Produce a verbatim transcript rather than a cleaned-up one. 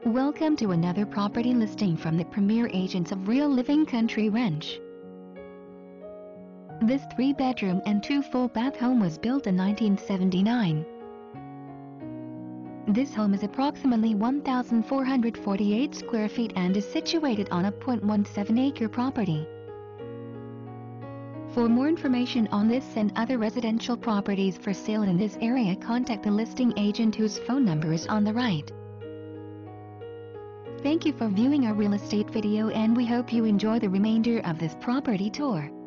Welcome to another property listing from the premier agents of Real Living Country Ranch. This three-bedroom and two full-bath home was built in nineteen seventy-nine. This home is approximately one thousand four hundred forty-eight square feet and is situated on a zero point one seven acre property. For more information on this and other residential properties for sale in this area, contact the listing agent whose phone number is on the right. Thank you for viewing our real estate video, and we hope you enjoy the remainder of this property tour.